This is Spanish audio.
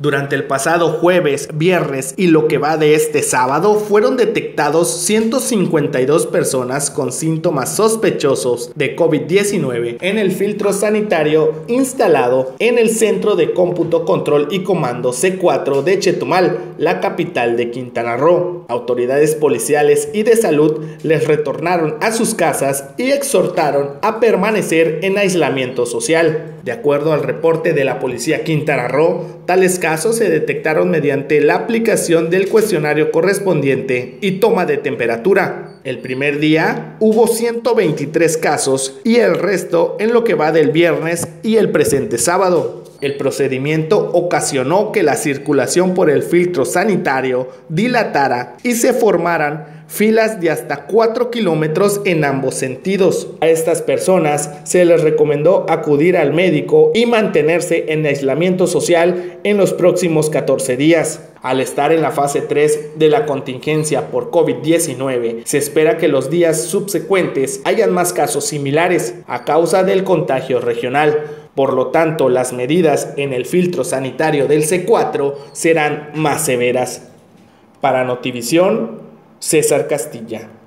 Durante el pasado jueves, viernes y lo que va de este sábado fueron detectados 152 personas con síntomas sospechosos de COVID-19 en el filtro sanitario instalado en el Centro de Cómputo, Control y Comando C4 de Chetumal, la capital de Quintana Roo. Autoridades policiales y de salud les retornaron a sus casas y exhortaron a permanecer en aislamiento social. De acuerdo al reporte de la Policía Quintana Roo, tales casos se detectaron mediante la aplicación del cuestionario correspondiente y toma de temperatura. El primer día hubo 123 casos y el resto en lo que va del viernes y el presente sábado. El procedimiento ocasionó que la circulación por el filtro sanitario dilatara y se formaran filas de hasta 4 kilómetros en ambos sentidos. A estas personas se les recomendó acudir al médico y mantenerse en aislamiento social en los próximos 14 días. Al estar en la fase 3 de la contingencia por COVID-19, se espera que los días subsecuentes hayan más casos similares a causa del contagio regional. Por lo tanto, las medidas en el filtro sanitario del C4 serán más severas. Para Notivisión, César Castilla.